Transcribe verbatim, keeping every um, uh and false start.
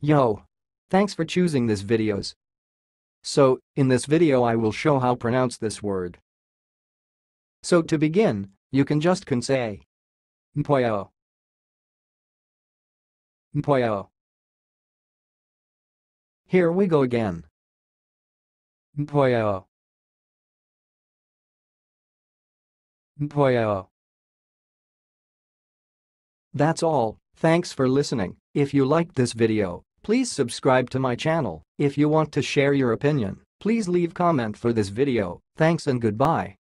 Yo! Thanks for choosing this videos. So, in this video I will show how pronounce this word. So to begin, you can just can say Mpoyo. Mpoyo. Here we go again. Mpoyo. Mpoyo. That's all, thanks for listening. If you liked this video, please subscribe to my channel. If you want to share your opinion, please leave comment for this video. Thanks and goodbye.